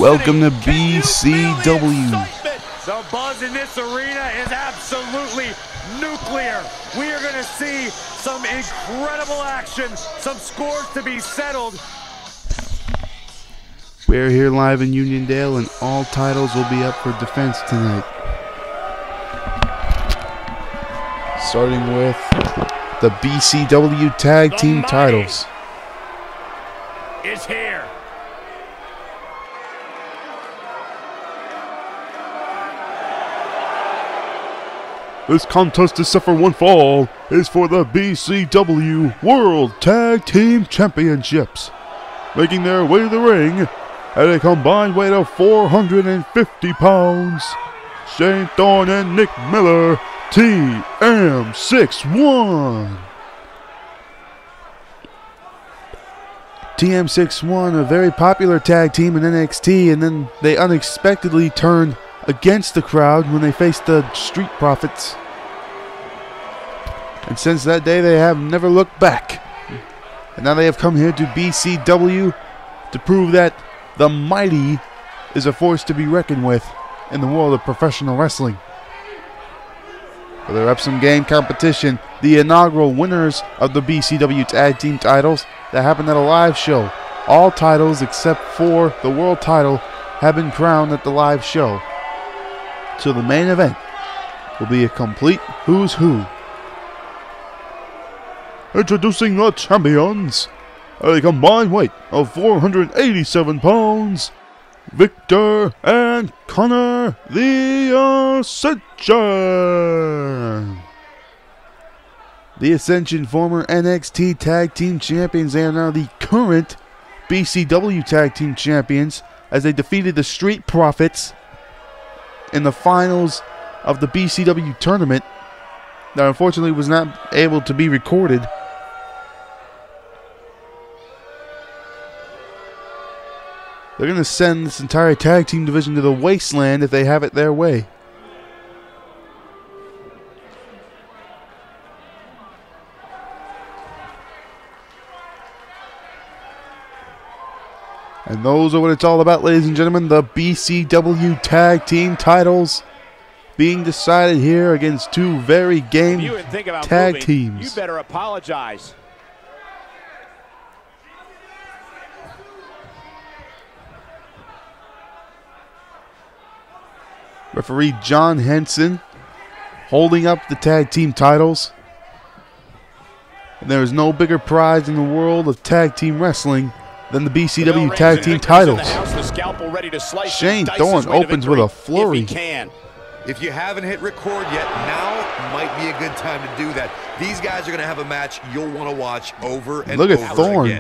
Welcome to BCW. The buzz in this arena is absolutely nuclear. We are going to see some incredible action, some scores to be settled. We're here live in Uniondale, and all titles will be up for defense tonight. Starting with the BCW Tag Team titles. Is here. This contest is set for one fall is for the BCW World Tag Team Championships. Making their way to the ring at a combined weight of 450 pounds, Shane Thorne and Nick Miller, TM61. TM61, a very popular tag team in NXT, and then they unexpectedly turned against the crowd when they faced the Street Profits. And since that day, they have never looked back. And now they have come here to BCW to prove that the mighty is a force to be reckoned with in the world of professional wrestling. For their Epsom Game competition, the inaugural winners of the BCW Tag Team titles that happened at a live show. All titles except for the world title have been crowned at the live show. So the main event will be a complete who's who. Introducing the champions at a combined weight of 487 pounds, Victor and Connor the Ascension. The Ascension, former NXT Tag Team Champions, they are now the current BCW Tag Team Champions as they defeated the Street Profits in the finals of the BCW tournament that unfortunately was not able to be recorded. They're going to send this entire tag team division to the wasteland if they have it their way. And those are what it's all about, ladies and gentlemen. The BCW Tag Team titles being decided here against two very game tag teams. You better apologize. Referee John Henson holding up the tag team titles. And there is no bigger prize in the world of tag team wrestling than the BCW Tag Team titles. Shane Thorne opens with a flurry. If you haven't hit record yet, now might be a good time to do that. These guys are going to have a match you'll want to watch over and over again. Look at Thorne.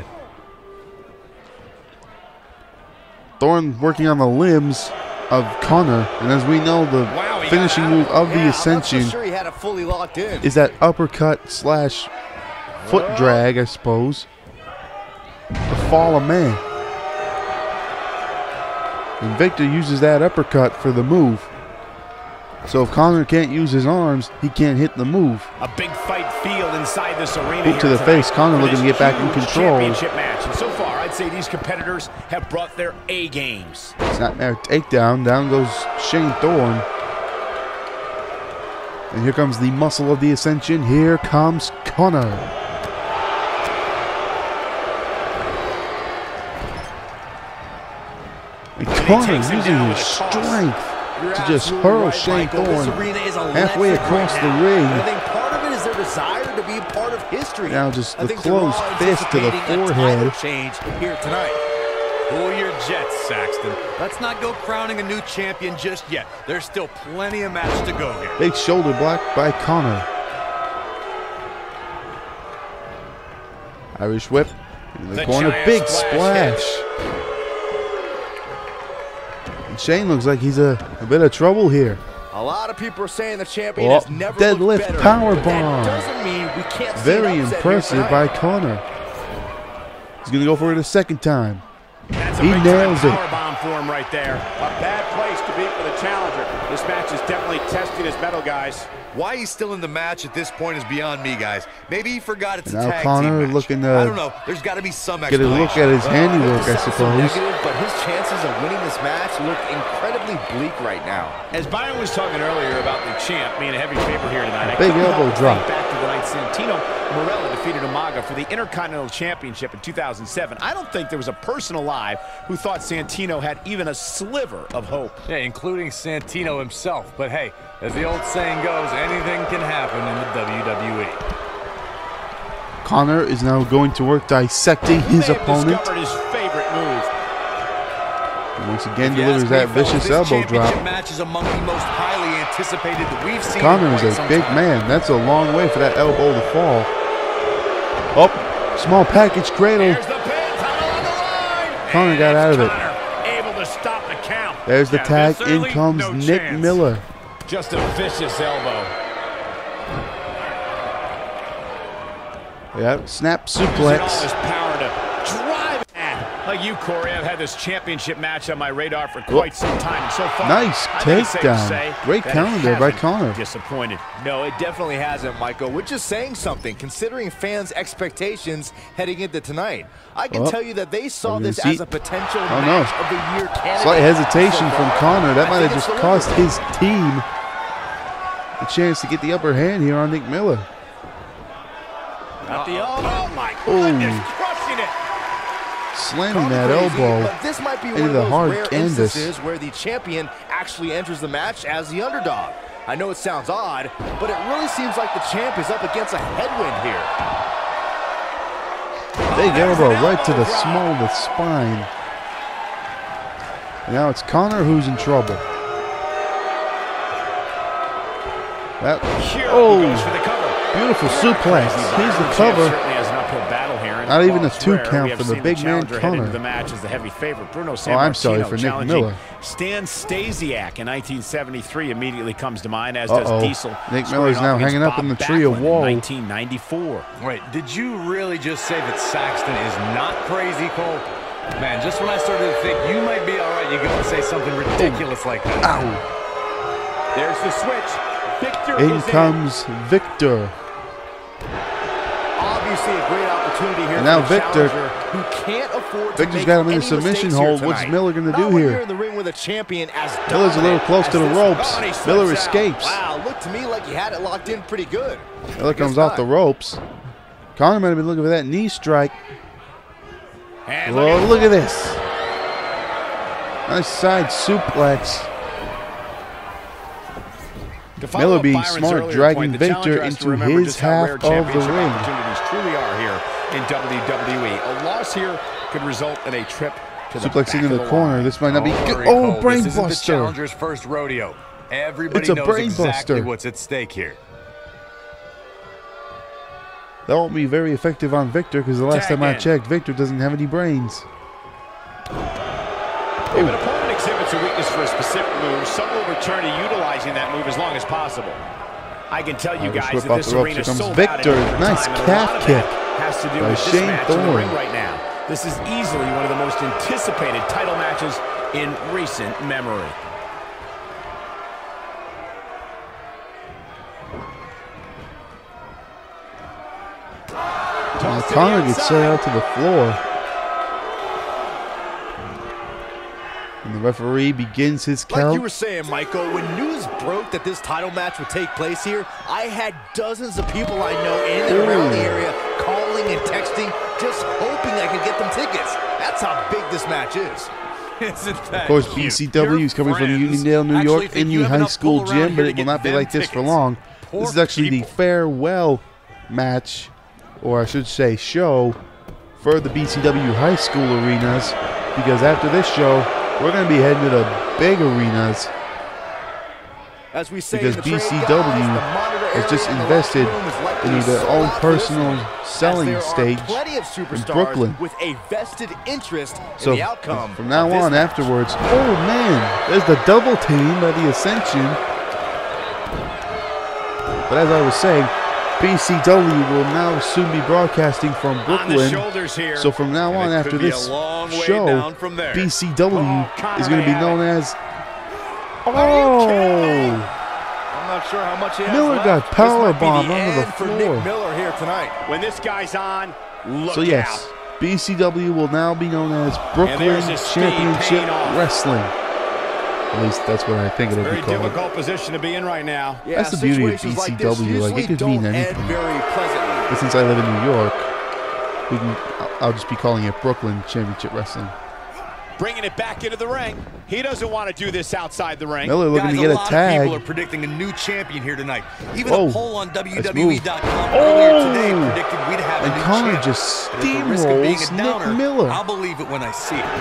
Thorne working on the limbs of Connor, and as we know, the finishing move of the Ascension is that uppercut slash foot drag, I suppose, to fall a man. And Victor uses that uppercut for the move. So if Connor can't use his arms, he can't hit the move. A big fight field inside this arena. Boot to the face. Connor looking to get back in control. Championship match. And so far, I'd say these competitors have brought their A games. Snapmare takedown. Down goes Shane Thorne. And here comes the muscle of the Ascension. Here comes Connor. And Connor using his strength to just hurl Shane Thorne halfway across the ring. I think part of it is their desire to be a part of history. Now just the closed fist to the forehead. Change here tonight. Pull your jets, Saxton. Let's not go crowning a new champion just yet. There's still plenty of match to go here. Big shoulder block by Connor. Irish whip in the corner. Big splash. Shane looks like he's a bit of trouble here. A lot of people are saying the champion has never deadlift looked better. power That bomb. doesn't mean we can't see Very an upset impressive here by Connor. He's going to go for it a second time. That's a He big nails it. power bomb for him him right there. A bad place to be for the challenger. This match is definitely testing his mettle, guys. Why he's still in the match at this point is beyond me, guys. Maybe he forgot it's a Now tag Connor team match. looking to I don't know. There's got to be some get a look at his handiwork, I suppose. Negative, but his chances of winning this match look incredibly bleak right now. As Byron was talking earlier about the champ being a heavy favorite here tonight, Big elbow drop. Back to the night Santino Marella defeated Umaga for the Intercontinental Championship in 2007. I don't think there was a person alive who thought Santino had even a sliver of hope. Yeah, including Santino himself. But hey, as the old saying goes, anything can happen in the WWE. Connor is now going to work dissecting his opponent. Discovered his favorite move. And once again delivers that vicious elbow drop. Match is among the most highly anticipated that we've seen. Connor is a big man. That's a long way for that elbow to fall. Oh, small package cradle. There's the pin, tunnel on the line. Connor got out of it. Able to stop the count. There's the tag. In Certainly comes no Nick chance. Miller. Just a vicious elbow. Yep, snap Using all suplex. his power to drive it. Like you, Corey, I've had this championship match on my radar for quite some time. And so far, Nice I think it's safe to takedown. say Great that counter it there by hasn't Connor. Disappointed. No, it definitely hasn't, Michael, which is saying something, considering fans' expectations heading into tonight. I can Oh, tell you that they saw are we this gonna as see? a potential Oh, no. match of the year candidate. Slight hesitation So from far, Connor. That I might have think just it's cost delivered. his team a chance to get the upper hand here on Nick Miller. Got the elbow. Oh, my Ooh. goodness, crushing it. Slamming Call me that crazy, elbow but this might be into one of the those hard rare canvas. instances where the champion actually enters the match as the underdog. I know it sounds odd, but it really seems like the champ is up against a headwind here. Big elbow right to the small of the spine. Now it's Connor who's in trouble. That, Here oh, he goes for the cover. beautiful suplex. Here's the cover. Certainly has an uphill battle here. and Not even while a it's 2 rare, count we have for the seen big man challenger head into Connor. the match as the heavy favorite. Bruno Oh, I'm sorry Sammartino for Nick challenging Miller. Stan Stasiak in 1973 immediately comes to mind, as Uh-oh. does Diesel. Nick squaring Miller's off now against hanging up Bob in the tree of Backlund in woe. 1994. Wait, did you really just say that Saxton is not crazy, Cole? Man, just when I started to think you might be all right, you go and say something ridiculous like that. Ow. There's the switch. Victor In is comes Victor. Obviously a great opportunity here And now for the Victor- challenger who can't afford to Victor's make got him in a any submission mistakes here hold. What's tonight. Miller gonna Not do when here? you're in the ring with a champion as Miller's a little dominant close as to the this ropes. one. He slips Miller out. escapes. Wow, looked to me like he had it locked in pretty good. Miller comes off the ropes. Connor might have been looking for that knee strike. And Whoa, look at this. Nice side suplex. To follow Miller up being Byron's smart, earlier dragging point, the Victor challenger has to into remember his just how half rare of the championship ring. opportunities truly are here in WWE. A loss here could result in a trip to the Suplex back into of the corner. line. This might not be Don't good. worry, Oh, Cole. brain This isn't the buster. challenger's first rodeo. Everybody It's a knows brain exactly buster. what's at stake here. That won't be very effective on Victor because the last Tag time I in. checked, Victor doesn't have any brains. If an opponent exhibits a weakness for a specific move, some will return to utilizing that move as long as possible. I can tell you Irish guys whip that off this the ropes. arena Here is comes sold Victor. out at Nice time, and a calf lot of kick that has to do by with this Shane match in the Thorne. ring right now. This is easily one of the most anticipated title matches in recent memory. Now Connor gets set out to the floor. And the referee begins his Like you count. were saying, Michael, when news broke that this title match would take place here, I had dozens of people I know in and around the area calling and texting, just hoping I could get them tickets. That's how big this match is. Isn't that Of course, cute? BCW is coming from Your friends Uniondale, New actually York, think in you the have high enough school pull around gym, here but to it will get not be them like this for tickets. long. Poor This is actually the people. farewell match, or I should say show, for the BCW high school arenas, because after this show, we're going to be heading to the big arenas, As we say because in the trade, BCW guys, the monitor has just area in the invested locker room is likely into their sold own out for this personal one, as selling there are stage plenty of superstars Brooklyn. with a vested interest So in the outcome. from now of this on, match. afterwards, oh man, there's the double team by the Ascension. But as I was saying, BCW will now soon be broadcasting from On the Brooklyn. shoulders here. So from now on, And it after could be a this long way show, down from there. BCW Connor is going to be had known it. as. I'm not sure how much he has Miller left. got This power might be bombed the onto the end for floor. Nick Miller here tonight. When this guy's on, look So yes, out. BCW will now be known as Brooklyn there's his speed Championship paying off. Wrestling. At least that's what I think it'll be Very called. difficult position to be in right now. Yeah, That's the beauty of situations like this BCW, like, it usually could don't mean end anything. very pleasantly. But since I live in New York, I'll just be calling it Brooklyn Championship Wrestling. Bringing it back into the ring. He doesn't want to do this outside the ring. Miller looking Guys, to get a a lot of people are tag. predicting a new champion here tonight. Even Whoa. a poll on Nice WWE.com earlier today Oh. predicted we'd have a And new Connor champ. just And at the risk of being steamrolls a Nick downer, Miller. I'll believe it when I see it.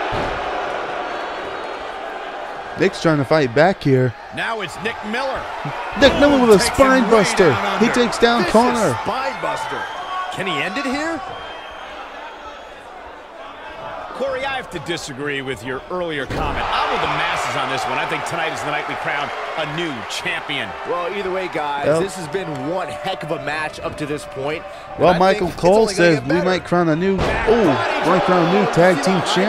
Nick's trying to fight back here. Now it's Nick Miller. Nick Miller with a takes him spine way buster. down He under. takes down This Connor. is spine buster. Can he end it here? Corey, I have to disagree with your earlier comment. I'm with the masses on this one. I think tonight is the night we crown a new champion. Well, either way, guys, Well- this has been one heck of a match up to this point. And Well, I Michael think it's Cole only gonna says get we better. might crown a new champions.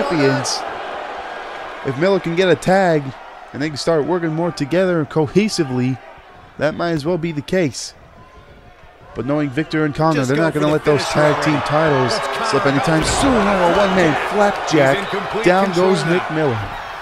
If Miller can get a tag and they can start working more together and cohesively, that might as well be the case. But knowing Victor and Connor, Just they're go not for going to the let those finish tag team already. titles slip anytime soon. Oh, a one-man He's in flapjack. complete Down control goes now. Nick Miller.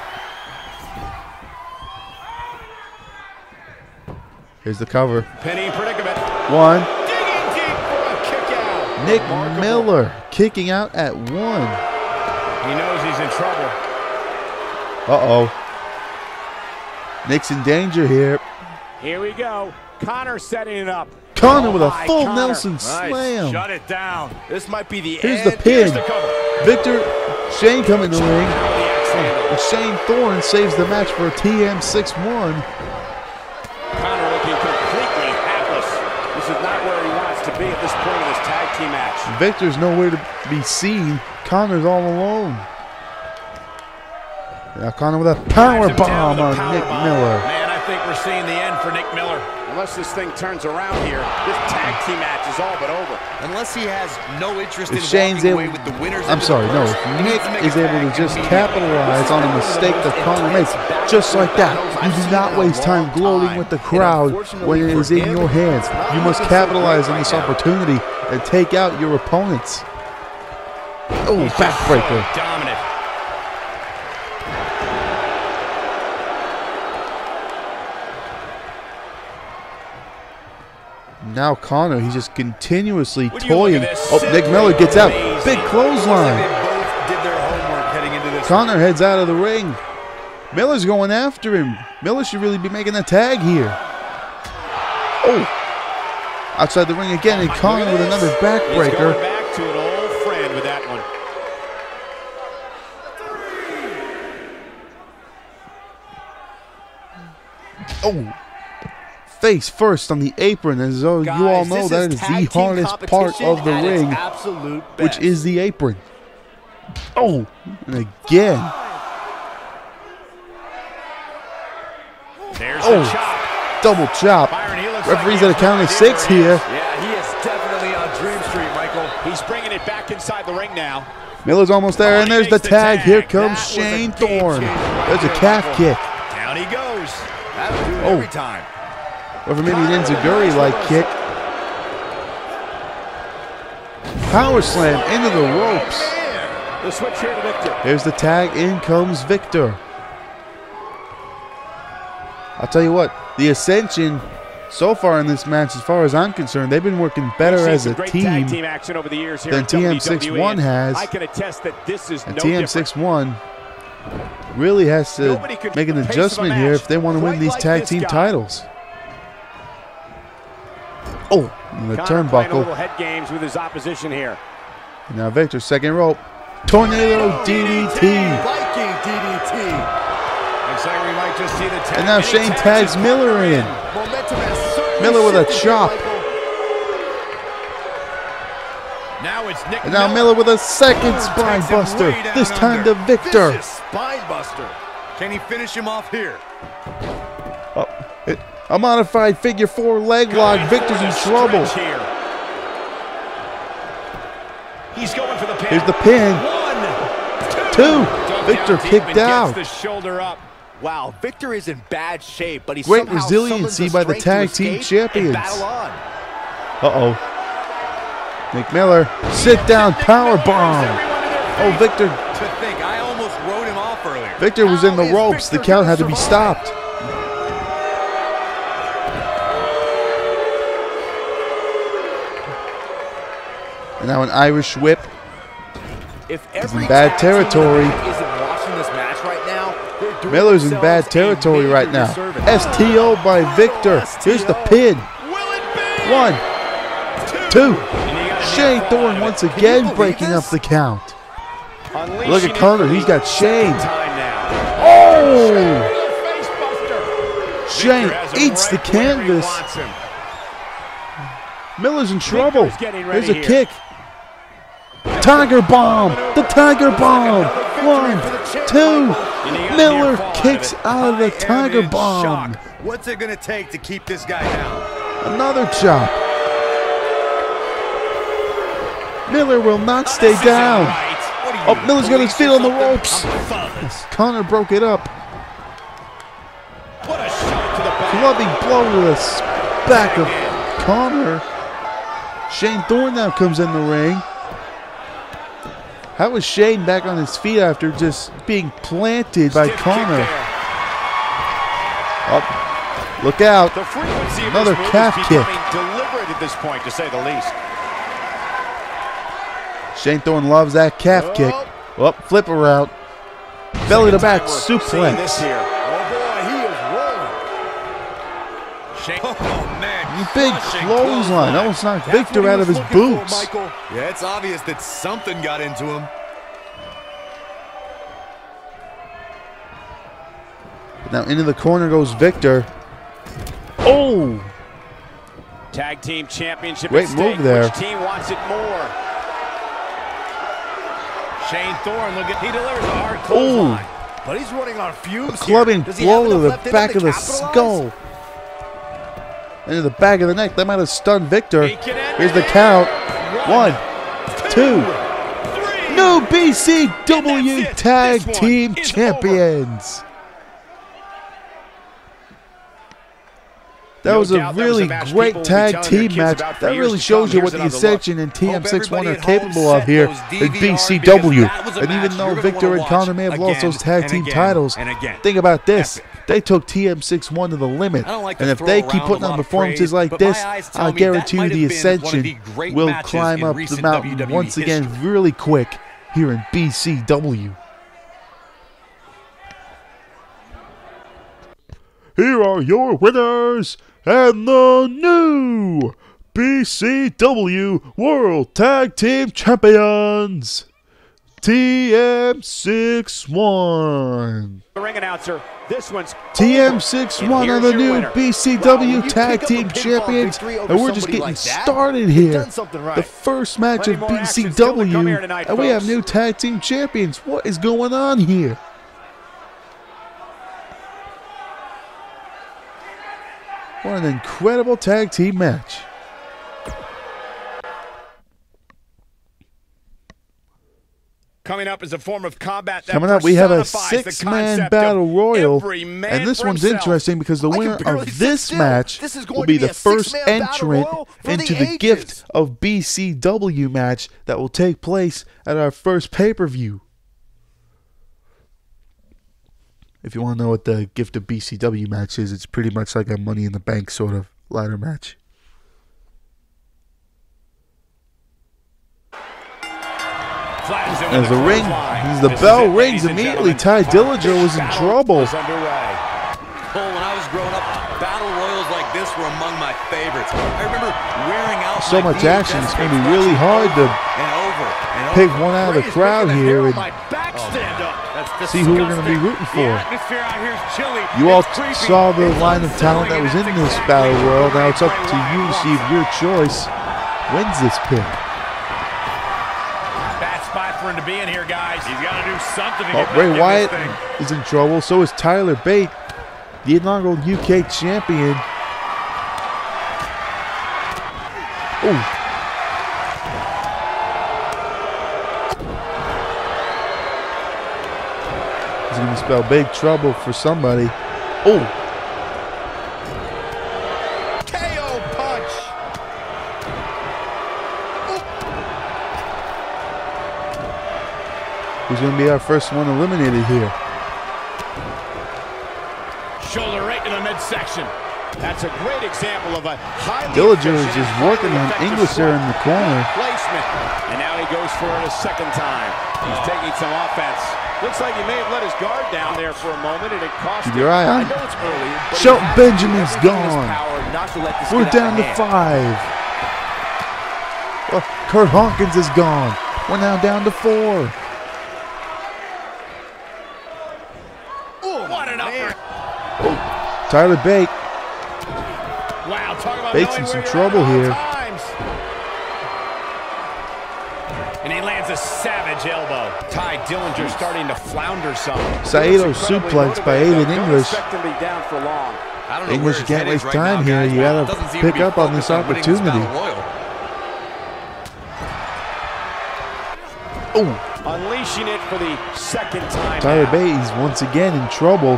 Here's the cover. Penny predicament. One. Digging deep for a kick out. Nick Remarkable. Miller kicking out at one. He knows he's in trouble. Uh-oh. Nick's in danger here. Here we go. Connor setting it up. Connor with a my full Connor. Nelson slam. Shut it down. This might be the Here's end. the pin. Here's the cover. Victor, Shane coming in the ring. How the axe handle. And Shane Thorne saves the match for a TM6-1. Connor looking completely hapless. This is not where he wants to be at this point in this tag team match. Victor's nowhere to be seen. Connor's all alone. Now Connor with a power Drives him down bomb with a on power Nick bomb. Miller. Man, I think we're seeing the end for Nick Miller. Unless this thing turns around here, this tag team match is all but over. Unless he has no interest in If Shane's walking away able, with the winners. I'm into sorry, the no. purse, If he needs Nick to make is a able to tag just immediately. capitalize on a mistake that Connor makes, just like that, you do not waste time gloating with the crowd when it is in your hands. You must capitalize on this opportunity and take out your opponents. Oh, He's just backbreaker. so dominant. Now Connor, he's just continuously Would you look toying. at this? Oh, Nick Miller gets out. Amazing. Big They clothesline. both did their homework heading into this. Connor heads out of the ring. Miller's going after him. Miller should really be making a tag here. Oh. Outside the ring again, and Connor with another He's going backbreaker. back to an old friend with that one. Oh. Face first on the apron, as though you all know that is the hardest part of the ring, Absolute which is the apron. Oh, and again. There's Oh. the chop. Double chop. Byron, he looks Referee's like at a he has count of no 6 idea where here. he is. Yeah, he is definitely on Dream Street, Michael. He's bringing it back inside the ring now. Miller's almost there, Oh, and he there's the makes the tag. tag. Here comes That was a Shane game Thorne. changer right There's a there, calf Michael. kick. Down he goes. That'll do it Oh. every time. Or maybe an Enziguri-like kick. Power slam into the ropes. The switch here to Victor. Here's the tag. In comes Victor. I'll tell you what, the Ascension, so far in this match, as far as I'm concerned, they've been working better We've seen as some a great team. tag team action over the years here than in WWE, TM6-1 has. I can attest that this is And no different. TM6-1 really has to Nobody could make an keep the pace of adjustment a here match if they want to win quite these like tag this team guy. titles. Oh, and the Connor playing a little turnbuckle. head games with his opposition here. And now Victor, second rope. Tornado DDT. Viking DDT. Looks like we might just see the tag. And now Any Shane tags tags is Miller in. Momentum has certainly Miller with a shifted here, chop. Michael. Now it's Nick And now Miller with a second spine takes him buster. way down This time to under. Victor. Vicious spine buster. Can he finish him off here? Oh, A modified figure 4 leg lock. Victor's in trouble. He's going for the pin. Here's the pin. 1, 2. Victor kicked out. The shoulder up. Wow, Victor is in bad shape, but he's Great somehow resiliency summons by the strength tag to team escape and champions. battle on. Uh-oh. Nick Miller, sit down power bomb. Oh, Victor. To think, I almost wrote him off earlier. Victor was in the How is ropes. The Victor count gonna had to be survive? stopped. And now an Irish whip. If He's every in bad tag team territory. isn't watching this match right now, they're doing Miller's in themselves bad territory a right major now. disservice. STO by Victor. Here's the pin. 1, 2. Shane Thorne once again breaking up the count. Look at Connor. He's got Shane. Oh! Shane eats the canvas. Miller's in trouble. There's a kick. Tiger bomb. The Tiger bomb. 1, 2. Miller kicks out of the Tiger bomb. What's it going to take to keep this guy down? Another chop. Miller will not stay down. Oh, Miller's got his feet on the ropes. Connor broke it up. Clubbing blow to the back of Connor. Shane Thorne now comes in the ring. How is Shane back on his feet after just being planted by Connor? Oh, look out. Another calf kick. Deliberate at this point, to say the least. Shane Thorne loves that calf kick. Oh, flip around. Belly to back suplex. Oh, man. Big clothesline. Almost knocked Victor out of his boots. Yeah, it's obvious that something got into him. Now into the corner goes Victor. Oh! Tag team championship. Great move there. Which team wants it more? Shane Thorne, look at, he delivers a hard clothesline. But he's running on fumes. Clubbing Does he have blow to enough the left in him back to of the capitalize? skull. Into the back of the neck. That might have stunned Victor. Here's the count. 1, 2. New BCW Tag Team Champions. That was a really great tag team match. That really shows you what the Ascension and TM61 are capable of here in BCW. And even though Victor and Connor may have lost those tag team titles, think about this. They took TM61 to the limit. And if they keep putting on performances like this, I guarantee you the Ascension will climb up the mountain once again really quick here in BCW. Here are your winners and the new BCW World Tag Team Champions, TM61. The ring announcer, this one's TM61 are the new BCW Tag Team Champions, and we're just getting started here. The first match of BCW, and we have new Tag Team Champions. What is going on here? What an incredible tag team match. coming up is a form of combat that Coming up, we have a personifies the 6-man concept battle of royal, every man and this for one's himself. interesting because the winner of this match will be the first entrant into the Gift of BCW match that will take place at our first pay-per-view. If you want to know what the Gift of BCW match is, it's pretty much like a Money in the Bank sort of ladder match. As the ring, as the bell rings, immediately Ty Dillinger was in trouble. Cole, when I was growing up, battle royals like this were among my favorites. I remember wearing out So much action, it's going to be really hard to pick one out of the crowd here and see who we're going to be rooting for. You all saw the line of talent that was in this battle royal. Now it's up to you to see if your choice wins this pick. For him to be in here, guys. He's got to do something to get Ray back Wyatt in this thing. is in trouble. So is Tyler Bate, the inaugural UK champion. Ooh. It's going to spell big trouble for somebody. Oh. KO punch. Who's going to be our first one eliminated here? Shoulder right in the midsection. That's a great example of a highly Dillinger is efficient, just working on highly English there in the corner. Placement. And now he goes for it a second time. He's taking some offense. Looks like he may have let his guard down there for a moment, and it cost him. Keep your eye on. I know it's early, but Shelton he Benjamin's everything in his gone. power not to let this We're get out down of to hand. 5. Kurt Hawkins is gone. We're now down to 4. Ooh, what an upper. Tyler Bate. Wow, talk about Bates knowing in some where you're trouble at all here. times. And he lands a savage elbow. Ty Dillinger starting to flounder some. Saito suplex by Aiden English. Expect him to be down for long. I don't know English where his can't head is waste right time now, here. guys, You but gotta it doesn't seem pick to be up on this focused winning this opportunity. battle royal. Oh, Unleashing it for the second time. Tyler now. Bate is once again in trouble.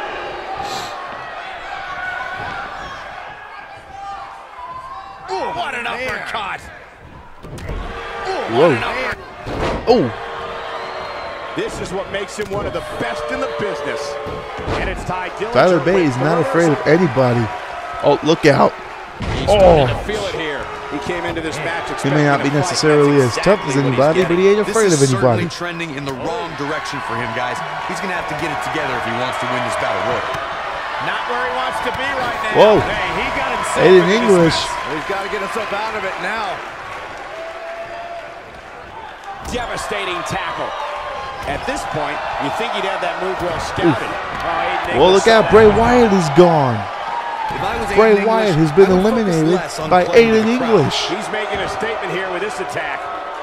Ooh, what an uppercut. Ooh, Whoa. what an uppercut. Oh, This is what makes him one of the best in the business. And it's Ty Dillinger. Tyler Bate with is not the afraid of reversal. anybody. Oh, look out. He's Oh. starting to feel it here. He came into this match He may not be expecting a fight. necessarily That's as tough exactly as what he's anybody, but he getting. ain't afraid This of is anybody. certainly trending in the wrong direction for him, guys. He's going to have to get it together if he wants to win this battle royal. Not where he wants to be right now. Whoa. Hey, he got himself Aiden into this English. mess. He's got to get himself out of it now. Devastating tackle. At this point, you think he'd have that move well scouted. Aiden Well, English look out. saw Bray that. Wyatt is gone. If I was Bray Aiden Wyatt English, has been I would focus eliminated less on by playing Aiden the crowd. English. He's making a statement here with this attack.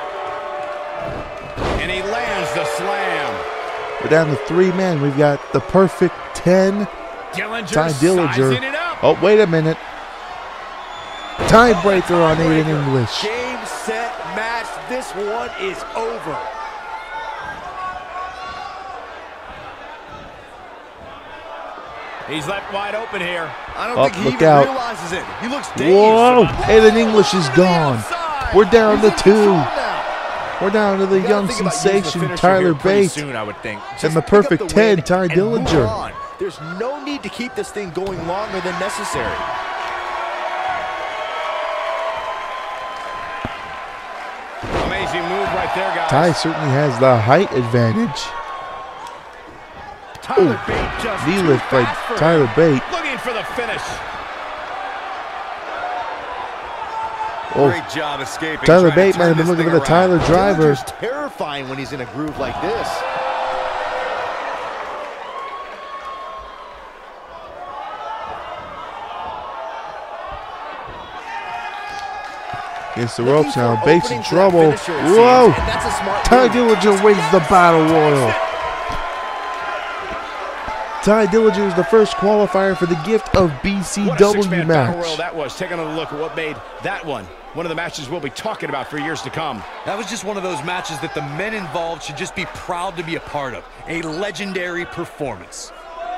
And he lands the slam. We're down to 3 men. We've got the perfect 10. Dillinger Ty sizing Dillinger. it up. Oh, wait a minute. Tiebreaker on Aiden English. Game, set, match. This one is over. He's left wide open here. I don't Oh, think he look even out. realizes it. He looks dazed. Whoa, Aiden English is gone. We're down to 2. We're down to the You gotta young think about using the sensation finisher Tyler here pretty Bate soon, I would think. and Just the pick up perfect the 10, win Ty and move Dillinger. on. There's no need to keep this thing going longer than necessary. Amazing move right there, guys. Ty certainly has the height advantage. Tyler Ooh, Bate just Knee too lift by fast for him. Tyler Bate. Looking for the finish. Oh, Great job escaping. Tyler trying to Bate might turn have been this looking thing for the around. Tyler driver. Dillinger's terrifying when he's in a groove like this. Against the Looking ropes for now. an Bates in opening for that trouble. finisher, it seems, Whoa. and that's a smart Ty move. Dillinger wins the battle royal. Ty Dillinger is the first qualifier for the gift of What a BCW six-man battle royal match. that was. Take another look at what made that one of the matches we'll be talking about for years to come. That was just one of those matches that the men involved should just be proud to be a part of. A legendary performance.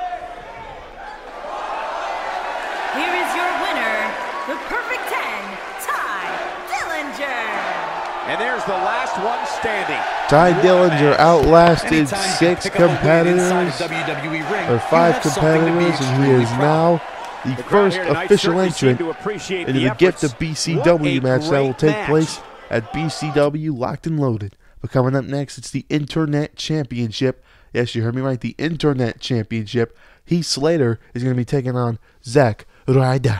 Here is your winner, the Perfect 10, Ty Dillinger. And there's the last one standing. Ty Dillinger outlasted Anytime you 6 pick up a win inside competitors, a WWE ring, or you 5 have something to be competitors, and he is extremely proud of. now the crowd first here tonight official certainly seemed entrant to appreciate into the the gift of efforts. BCW What a match that will great take match. place at BCW Locked and Loaded. But coming up next, it's the Internet Championship. Yes, you heard me right, the Internet Championship. Heath Slater is going to be taking on Zack Ryder.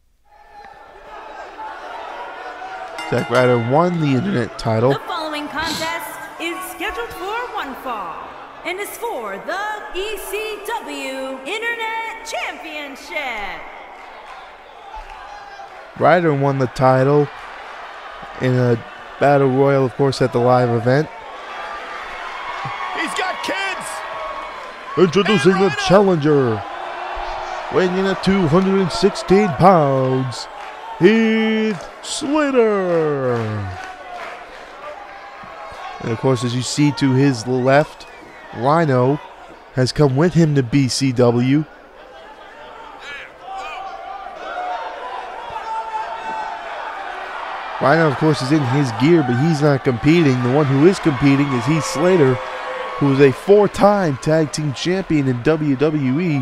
Zack Ryder won the Internet title. The following contest is scheduled for one fall and is for the ECW Internet Championship. Ryder won the title in a battle royal, of course, at the live event. He's got kids. Introducing the challenger, weighing in at 216 pounds, Heath Slater. And of course, as you see to his left, Rhino has come with him to BCW. Rhino, of course, is in his gear, but he's not competing. The one who is competing is Heath Slater, who is a 4-time tag team champion in WWE.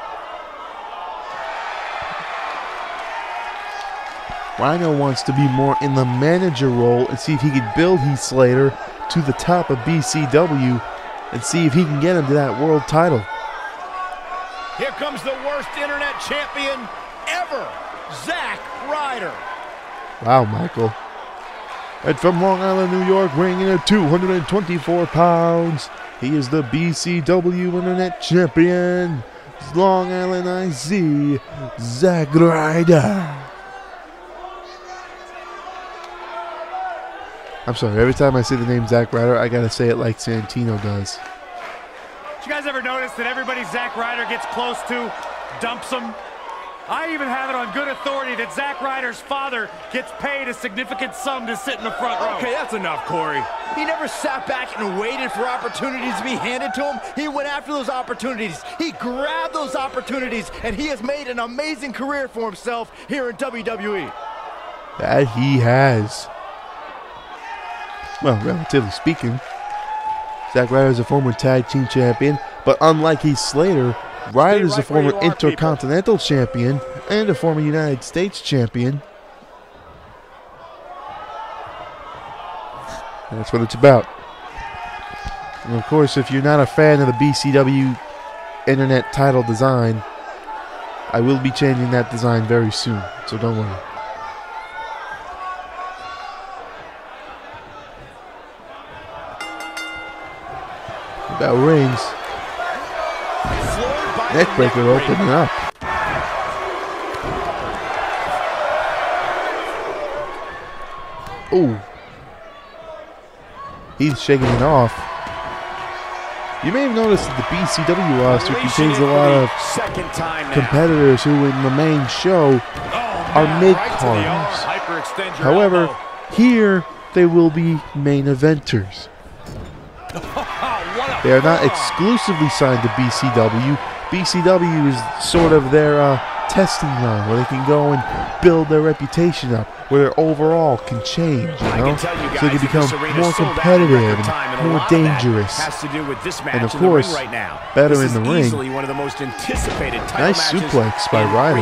Rhino wants to be more in the manager role and see if he can build Heath Slater to the top of BCW and see if he can get him to that world title. Here comes the worst internet champion ever, Zack Ryder. Wow, Michael. And from Long Island, New York, weighing in at 224 pounds, he is the BCW Internet Champion, Long Island IC, Zack Ryder. I'm sorry, every time I say the name Zack Ryder, I gotta say it like Santino does. Did you guys ever notice that everybody Zack Ryder gets close to dumps him? I even have it on good authority that Zack Ryder's father gets paid a significant sum to sit in the front row. Okay, that's enough, Corey. He never sat back and waited for opportunities to be handed to him. He went after those opportunities. He grabbed those opportunities, and he has made an amazing career for himself here in WWE. That he has. Well, relatively speaking, Zack Ryder is a former tag team champion, but unlike Heath Slater, Ryder is a former Intercontinental champion and a former United States champion. And that's what it's about. And of course, if you're not a fan of the BCW Internet title design, I will be changing that design very soon, so don't worry. That rings. Neckbreaker opening up. Ooh. He's shaking it off. You may have noticed that the BCW roster contains a lot of competitors who in the main show are mid-carders. However, here they will be main eventers. They are not exclusively signed to BCW. BCW is sort of their testing ground where they can go and build their reputation up, where their overall can change, you know? So they can become more competitive and more dangerous. And of course, better in the ring. Nice suplex by Ryder.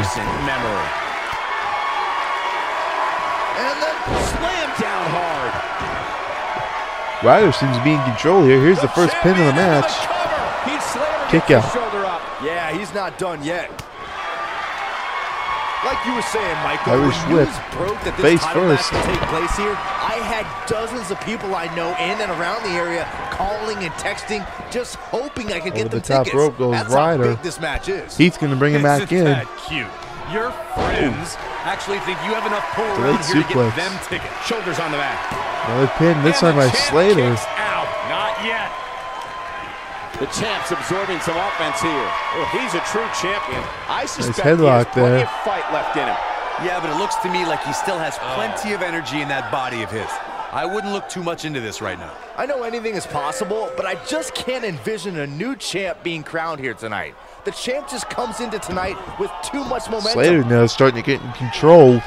And then slam down hard. Ryder seems to be in control here. Here's the first pin of the match. Kick out. Yeah, he's not done yet. Like you were saying, Michael, Irish when whip. news broke that this Face title first. match would take place here, I had dozens of people I know in and around the area calling and texting, just hoping I could get them the top tickets. rope goes That's Ryder. how big this match is. Heath's going to bring him back in. That cute. Your friends actually think you have enough pull Great around here to suplex. get them tickets. Shoulders on the mat. Another pin, this time by Slater. Out. Not yet. The champ's absorbing some offense here. Oh, he's a true champion. I suspect he has headlock plenty there. of fight left in him. Yeah, but it looks to me like he still has plenty of energy in that body of his. I wouldn't look too much into this right now. I know anything is possible, but I just can't envision a new champ being crowned here tonight. The champ just comes into tonight with too much momentum. Slater now is starting to get in control.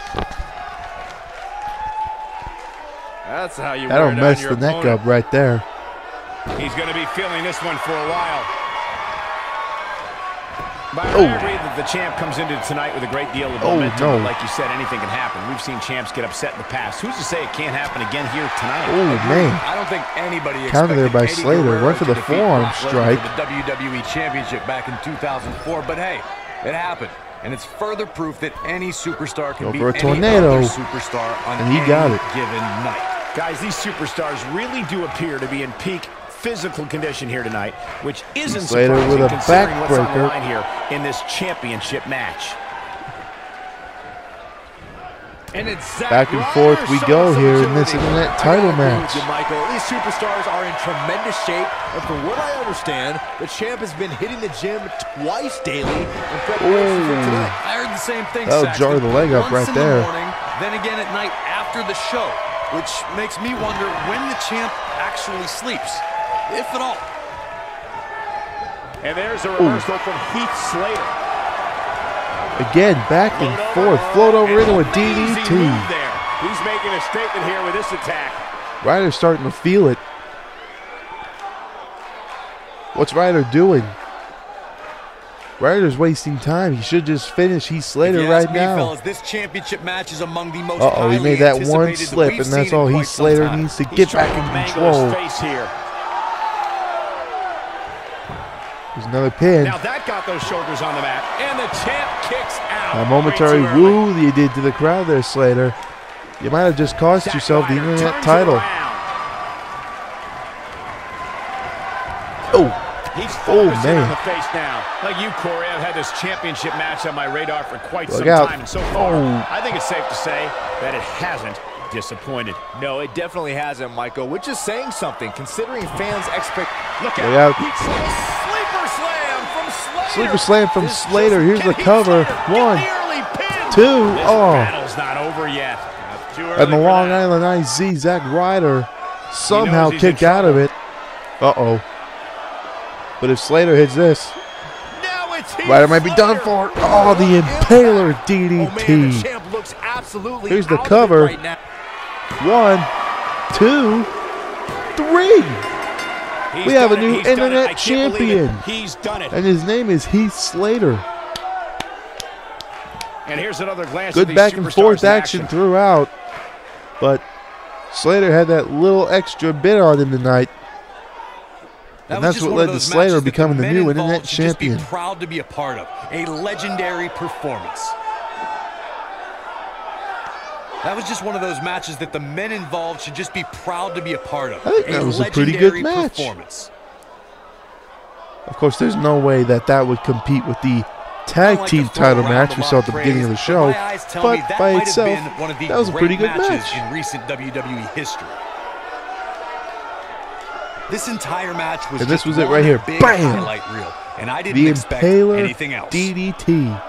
That's how you That'll wear down mess your the neck opponent. up right there. He's going to be feeling this one for a while. But Oh. I agree that the champ comes into tonight with a great deal of Oh, momentum. no. But like you said, anything can happen. We've seen champs get upset in the past. Who's to say it can't happen again here tonight? Oh, man. I don't think anybody Counter there by expected Eddie Slater. Guerrero Went for to the defeat forearm Brock Lesnar strike. for the WWE Championship back in 2004, but hey, it happened. And it's further proof that any superstar can Go beat for a any tornado. other superstar on And he any got it. given night. Guys, these superstars really do appear to be in peak physical condition here tonight, which isn't Slater surprising with a considering what's on the backbreaker. line here in this championship match. And it's Zack Back and Ryder forth we showing go some here in agility. this internet I title agree with match. you, Michael. These superstars are in tremendous shape, and from what I understand, the champ has been hitting the gym twice daily in preparation for tonight. I heard the same thing, That'll Saxton. jar the leg up Once right in the there. morning then again at night after the show, which makes me wonder when the champ actually sleeps, if at all. And there's a reversal from Heath Slater. Again, back and forth. Float over into a DDT. There. He's making a statement here with this attack. Ryder's starting to feel it. What's Ryder doing? Ryder's wasting time. He should just finish Heath Slater right now. Fellas, this championship match is among the most he made that one slip, and that's all Heath Slater needs to get back in control. There's another pin. Now that got those shoulders on the mat, and the champ kicks out. A momentary woo you did to the crowd there, Slater. You might have just cost yourself the internet title. He's man. on the face now. Like you, Corey, I've had this championship match on my radar for quite some out. time, and so far, I think it's safe to say that it hasn't disappointed. No, it definitely hasn't, Michael, which is saying something, considering fans expect... Look out. Sleeper slam from Slater. Sleeper slam from Slater. Here's the cover. 1, 2. Battle's not over yet. And the Long Island IZ, Zack Ryder, somehow kicked out of it. But if Slater hits this, Ryder might be done for. Oh, the Impaler DDT. Here's the cover. 1, 2, 3. We have a new internet champion. He's done it. And his name is Heath Slater. And here's another glance Good at back and forth action throughout. But Slater had that little extra bit on him tonight. And that's what led to Slater becoming the new internet champion. Just be proud to be a part of a legendary performance. That was just one of those matches that the men involved should just be proud to be a part of. I think that was a pretty good match. Of course, there's no way that would compete with the tag team title match we saw at the beginning of the show. But by itself, that was a pretty good match in recent WWE history. This entire match was and this was it right here. Bam! Highlight reel, and I didn't expect anything else. DDT.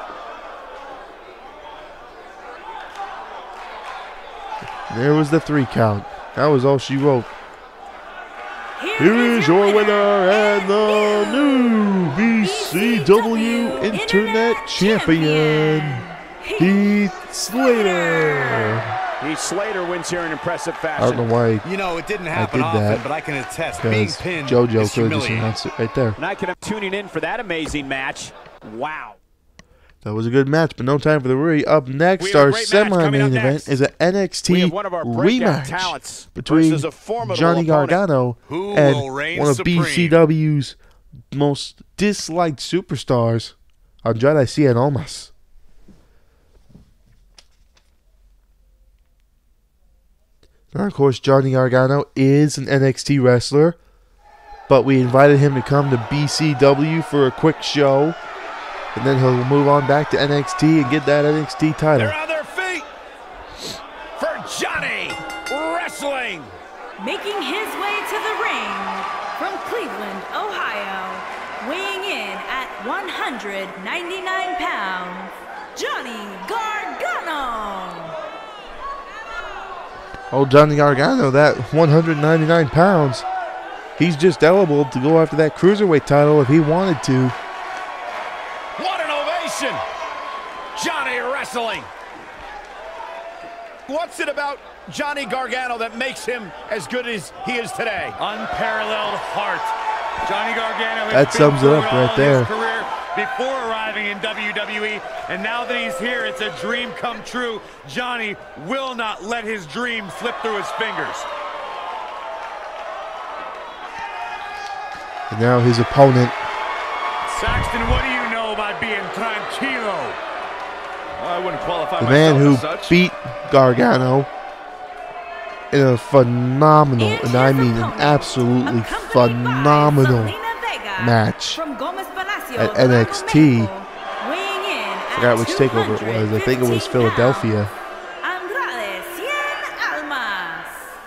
There was the 3 count. That was all she wrote. Here is your winner and the new BCW Internet Champion, Heath Slater. Heath Slater wins here in impressive fashion. I don't know why it didn't happen often, but I can attest being pinned JoJo is could have just announced it right there. And I can tuning in for that amazing match. Wow. That was a good match, but no time for the worry. Up next, our semi-main event is an NXT rematch between Johnny Gargano and one of BCW's most disliked superstars, Andrade Cien Almas. Now, of course, Johnny Gargano is an NXT wrestler, but we invited him to come to BCW for a quick show, and then he'll move on back to NXT and get that NXT title. They're on their feet for Johnny Wrestling. Making his way to the ring from Cleveland, Ohio, weighing in at 199 pounds, Johnny Gargano. Oh, Johnny Gargano, that 199 pounds, he's just eligible to go after that Cruiserweight title if he wanted to. What an ovation! Johnny Wrestling. What's it about Johnny Gargano that makes him as good as he is today? Unparalleled heart. Johnny Gargano that sums it up right there. Career before arriving in WWE, and now that he's here, it's a dream come true. Johnny will not let his dream slip through his fingers. And now his opponent. Saxton, what do you know about being tranquilo? I wouldn't qualify the man who such. beat Gargano in a phenomenal, and I mean an absolutely phenomenal match at NXT. I forgot which takeover it was. I think it was Philadelphia. Andrade Cien Almas.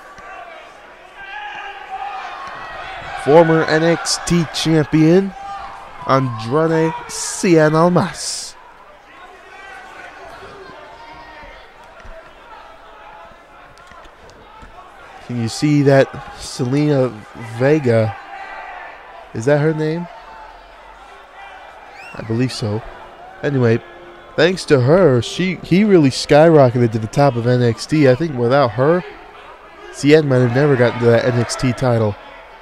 Former NXT champion Andrade Cien Almas. Can you see that Selena Vega? Is that her name? I believe so. Anyway, thanks to her, he really skyrocketed to the top of NXT. I think without her, Cien might have never gotten to that NXT title.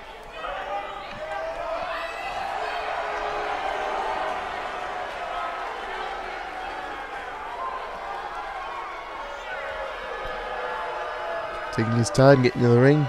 Taking his time, getting to the ring.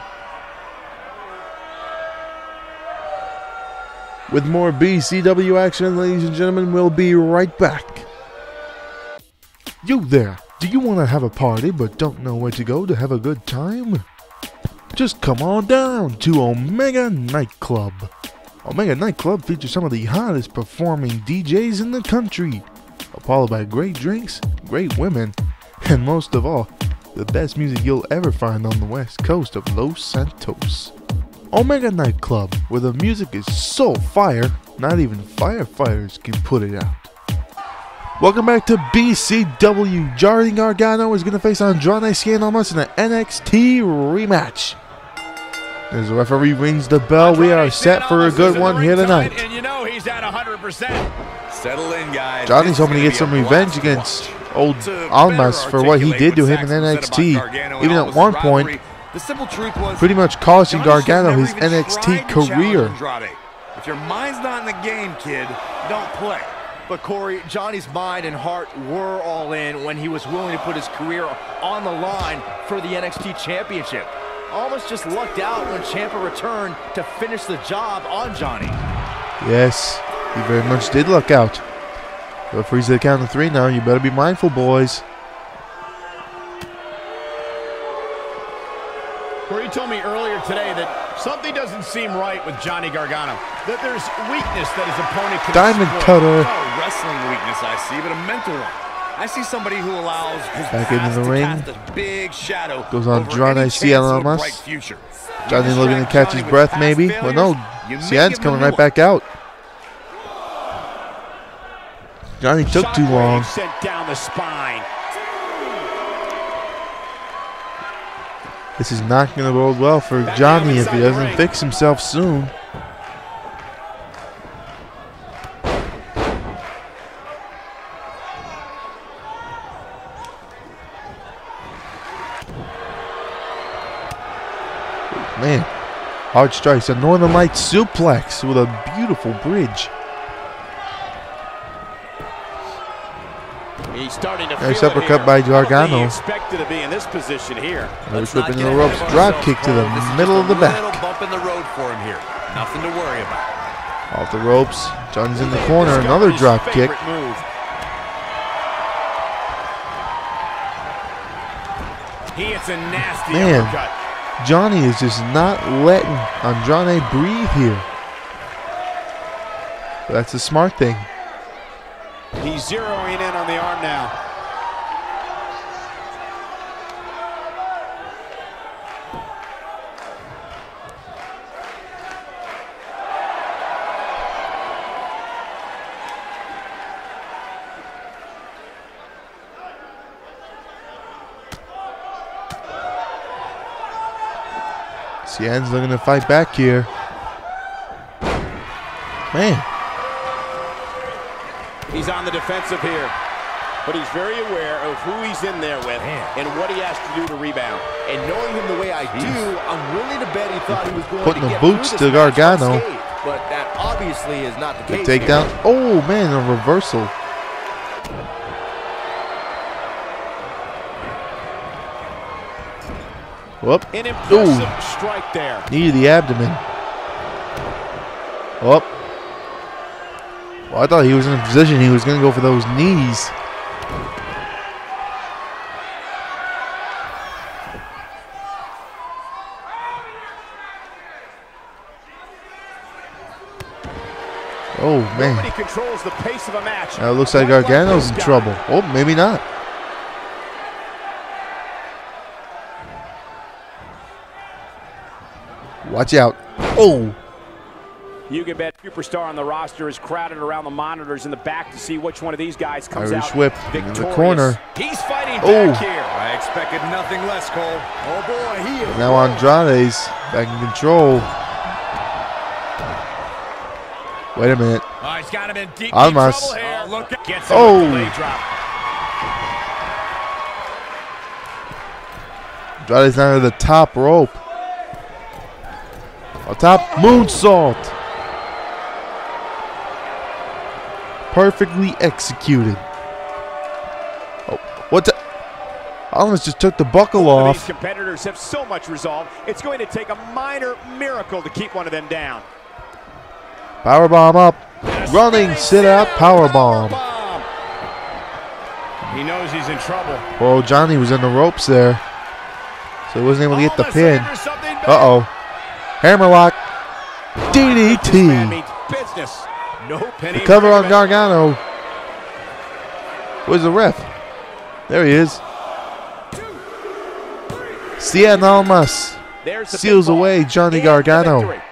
With more BCW action, ladies and gentlemen, we'll be right back. You there, do you want to have a party but don't know where to go to have a good time? Just come on down to Omega Nightclub. Omega Nightclub features some of the hottest performing DJs in the country, followed by great drinks, great women, and most of all, the best music you'll ever find on the west coast of Los Santos. Omega Nightclub, where the music is so fire, not even firefighters can put it out. Welcome back to BCW. Johnny Gargano is going to face Andrade Cien Almas in an NXT rematch. As the referee rings the bell, we are set for a good one here tonight. And you know he's at 100%. Settle in, guys. Johnny's hoping to get some revenge against old Almas for what he did to him in NXT. Even at one point, the simple truth was pretty much costing Johnny Gargano his never even NXT tried to challenge career. Andrade. If your mind's not in the game, kid, don't play. But Corey, Johnny's mind and heart were all in when he was willing to put his career on the line for the NXT Championship. Almost just lucked out when Ciampa returned to finish the job on Johnny. Yes, he very much did luck out. Referee's at the count of 3 now. You better be mindful, boys. Corey told me earlier today that something doesn't seem right with Johnny Gargano. That there's weakness that his opponent can Diamond exploit. cutter. Not a wrestling weakness I see, but a mental one. I see somebody who allows his Back past into the to ring. cast a big shadow Goes over Andrade any Cien chance of a Almas. bright future. Johnny You looking to distract catch Johnny his with breath, past maybe. failures, Well, no. you may Cien's give him coming a right new back out. Johnny took too long. Sent down the spine. This is not going to bode well for Johnny if he doesn't fix himself soon. Man, hard strikes. A Northern Light suplex with a beautiful bridge. He's starting to Nice feel it uppercut here. by I don't think Gargano. he expected to be in this position here. Another Let's whip not into get the ahead ropes. of Drop ourselves, kick to the Cole. This is middle just of the a back. little bump in the road for him here. Nothing to worry about. Off the ropes. Johnny's in the corner. Another drop kick. Move. He hits a nasty Man. uppercut. Johnny is just not letting Andrade breathe here. But that's a smart thing. He's zeroing in on the arm now. Cien's looking to fight back here. Man, He's on the defensive here, but he's very aware of who he's in there with and what he has to do to rebound. And knowing him the way I do, I'm willing to bet he thought he was going Putting to the get boots through to this match Gargano. unscathed, but that obviously is not the the case. takedown. here. Oh man, a reversal. Whoop. An impressive Ooh. strike there. Knee to the abdomen. Whoop. Well, I thought he was in a position he was going to go for those knees. Oh, man. Nobody controls the pace of a match. Now it looks like Quite Gargano's this in guy. trouble. Oh, maybe not. Watch out. Oh. You can bet Superstar on the roster is crowded around the monitors in the back to see which one of these guys comes Irish out whip in victorious. the corner. He's fighting Oh. back here. I expected nothing less, Cole. Oh boy, he is. Now Andrade's back in control. Wait a minute. Oh, he's got him in deep Almas. trouble here. Look, gets him Oh. with the leg drop. Andrade's now to the top rope. On top, moonsault. Perfectly executed. Oh, what the? Almas just took the buckle These off. competitors have so much resolve. It's going to take a minor miracle to keep one of them down. Powerbomb up. Running sit out powerbomb. He knows he's in trouble. Poor Johnny was in the ropes there, so he wasn't able to get the Almas pin. after something big. Uh-oh. Hammerlock. This man DDT. means business. No penny. The cover on for Gargano. Where's the ref? There he is. Cien Almas There's the seals pinfall. away Johnny And the Gargano. victory.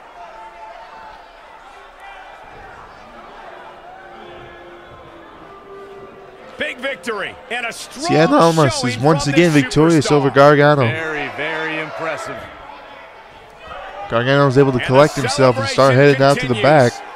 Big victory and a strong Cien Almas showing is once from again this victorious superstar. over Gargano. Very, very impressive. Gargano was able to And collect the himself and start celebration heading out to the continues. back.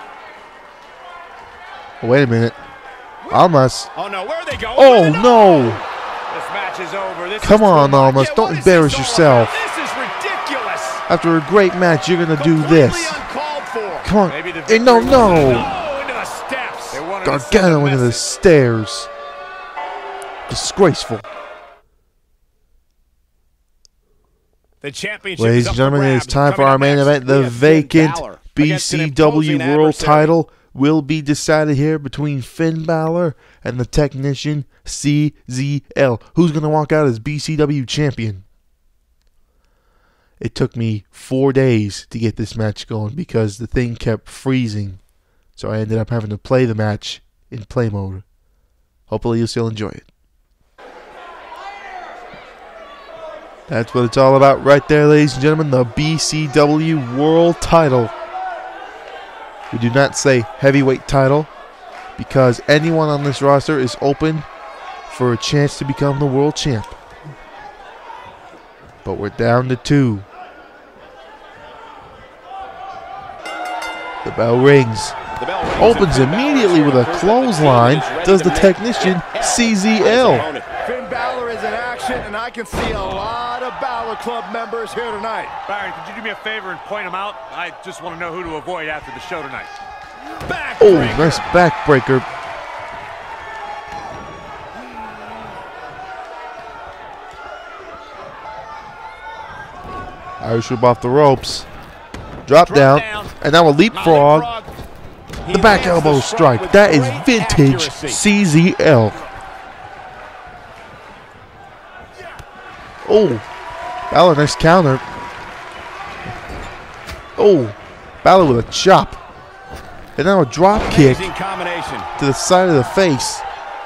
Oh, wait a minute. Almas. Oh no, where are they going? Oh, Where are they no. This match is over. This Come is on, too much. Almas. Yeah, Don't what is embarrass this all yourself. about? This is ridiculous. After a great match, you're going to do Completely this. uncalled for. Come on. Maybe the Hey, no, victory no. Oh, into the steps. They wanted to send a Gargano into the message. stairs. Disgraceful. The championship Ladies is and up gentlemen, for it is grabs. time for Coming our up main next, event. we The have Finn vacant Balor against an BCW imposing World adversary. title will be decided here between Finn Balor and the technician CZL. Who's going to walk out as BCW champion? It took me 4 days to get this match going because the thing kept freezing. So I ended up having to play the match in play mode. Hopefully you'll still enjoy it. That's what it's all about right there, ladies and gentlemen. The BCW World title. We do not say heavyweight title because anyone on this roster is open for a chance to become the world champ. But we're down to 2. The bell rings. The bell rings Opens and Finn Balor immediately with a proves that the clothesline. team is ready Does to the make technician it happen. CZL. Finn Balor is in action, and I can see a lot of Balor Club members here tonight. Byron, could you do me a favor and point them out? I just want to know who to avoid after the show tonight. Oh, nice backbreaker. Irish whip off the ropes. Drop down. And now a leapfrog. The back elbow strike. That is vintage CZL. Oh, Balor, nice counter. Oh, Balor with a chop. And now a drop kick Amazing combination. to the side of the face.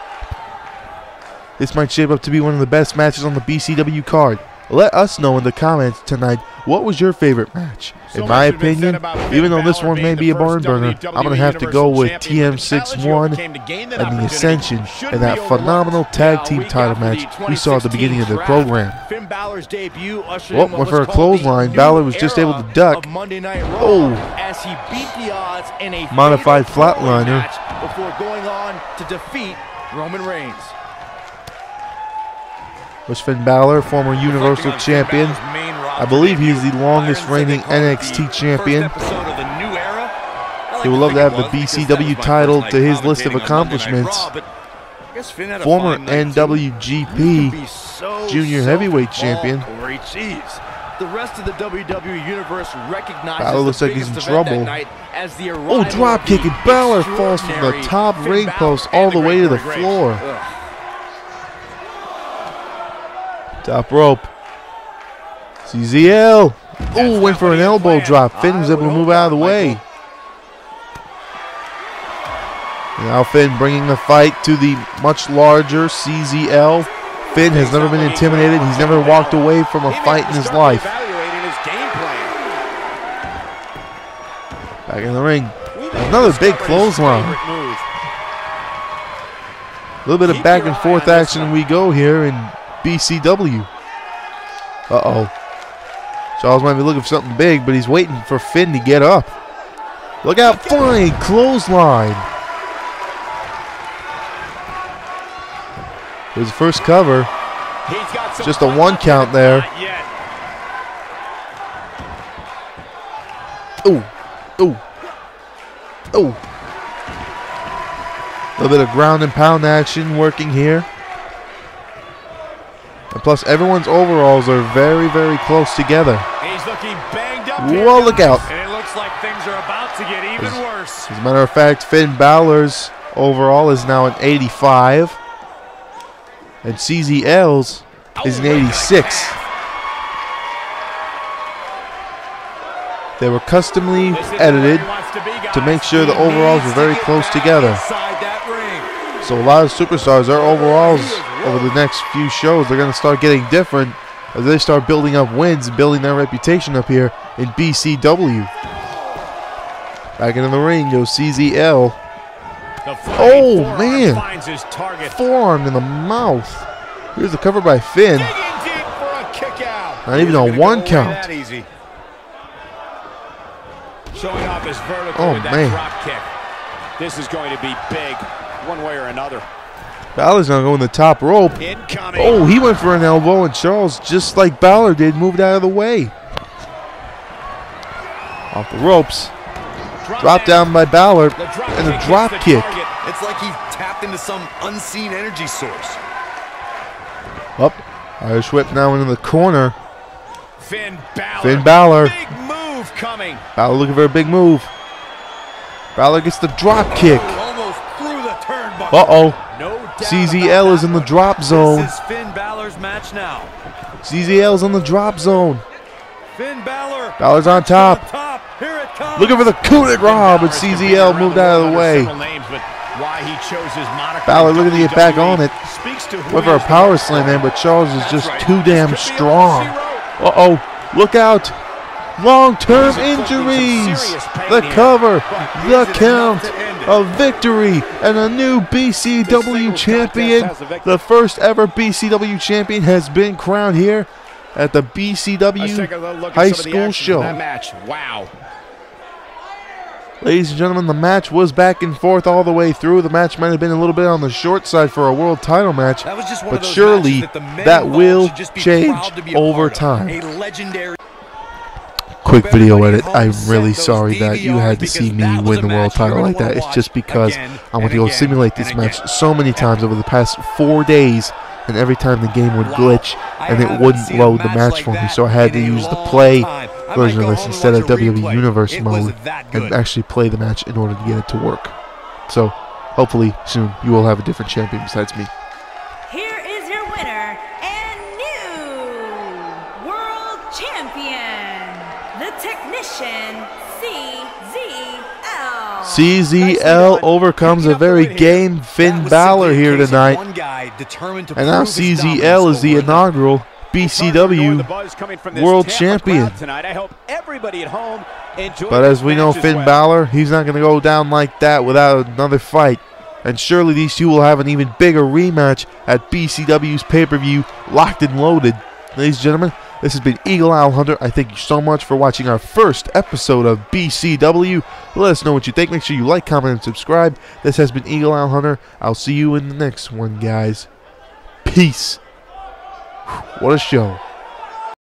This might shape up to be one of the best matches on the BCW card. Let us know in the comments tonight, what was your favorite match? So In my much has been said opinion, about Finn even though this Balor one being may the be a first barn burner, WWE I'm going to have to go with Universal Champion, but the challenge you TM61 overcame to gain that and the opportunity Ascension shouldn't in that be overlooked. phenomenal tag Yeah, a team week title after match the we saw at the beginning of the 2016 program. draft, Finn Balor's debut ushered Oh, in what went for was a called the clothesline. new Balor was just able to era duck. of Monday Night Raw Oh. as he beat the odds in a Modified fatal four-way flatliner. match before going on to defeat Roman Reigns. Was Finn Balor, former Universal Champion. I believe he is the longest reigning NXT champion. He would love to have the BCW title to his list of accomplishments. Former NWGP Junior Heavyweight Champion. Corey Cheese. The rest of the WWE Universe recognizes Balor looks the like he's in biggest event that trouble. night as the Oh, arrival drop of kick, the and Balor falls from the extraordinary top Finn ring Balor post and all the way to the Great floor. Grace. Ugh. Top rope. CZL. Oh, went for an elbow drop. Finn was able to move out of the way. Now Finn bringing the fight to the much larger CZL. Finn has never been intimidated. He's never walked away from a fight in his life. Evaluating his game plan. Back in the ring. Another big clothesline. Favorite move. A little bit of back and forth action we go here, and BCW. Uh-oh. Charles might be looking for something big, but he's waiting for Finn to get up. Look out, flying clothesline. Here's the first cover. Just a 1 count there. Ooh, ooh, ooh. A little bit of ground and pound action working here. And plus, everyone's overalls are very, very close together. He's looking banged up. Whoa, look out. And it looks like things are about to get even worse. As a matter of fact, Finn Balor's overall is now an 85. And CZL's is an 86. They were customly edited to make sure the overalls were very close together. So a lot of superstars, their overalls over the next few shows, they're going to start getting different as they start building up wins and building their reputation up here in BCW. Back into the ring goes CZL. Oh, man. Forearm in the mouth. Here's the cover by Finn. Not even a 1 count. Showing off his vertical with that drop kick. This is going to be big, one way or another. Balor's going to go in the top rope. Incoming. Oh, he went for an elbow, and Charles, just like Balor did, moved out of the way. Off the ropes. Drop down by Balor, and a drop kick. It's like he tapped into some unseen energy source. Up. Irish whip now into the corner. Finn Balor. Finn Balor. Big move coming. Balor looking for a big move. Balor gets the drop kick. Almost through the turnbuckle. Uh-oh. CZL is in the drop zone. This is Finn Balor's match now. CZL's in the drop zone. Finn Balor. Balor's on top. Here it comes. Looking for the coup de grace, but CZL moved out of the way. Balor looking to get back on it. Went for a power slam there, but Charles is just too damn strong. Uh-oh. Look out. Long-term injuries. The cover. The count. A victory. And a new BCW champion. The first ever BCW champion has been crowned here at the BCW High School Show. Wow. Ladies and gentlemen, the match was back and forth all the way through. The match might have been a little bit on the short side for a world title match, but surely that will change over time. Quick video edit. I'm really sorry that you had to see me win the world title like that. It's just because I went to go simulate this match so many times over the past 4 days, and every time the game would glitch and it wouldn't load the match for me, so I had to use the play version of this instead of WWE Universe mode and actually play the match in order to get it to work. So hopefully soon you will have a different champion besides me. Here is your winner and new world champion, the technician CZL. CZL overcomes a very game Finn Balor here tonight. And now CZL is the inaugural BCW World Champion. But as we know, Finn Balor, he's not going to go down like that without another fight. And surely these two will have an even bigger rematch at BCW's pay-per-view, Locked and Loaded. Ladies and gentlemen, this has been Eagle Owl Hunter. I thank you so much for watching our first episode of BCW. Let us know what you think. Make sure you like, comment, and subscribe. This has been Eagle Owl Hunter. I'll see you in the next one, guys. Peace. What a show.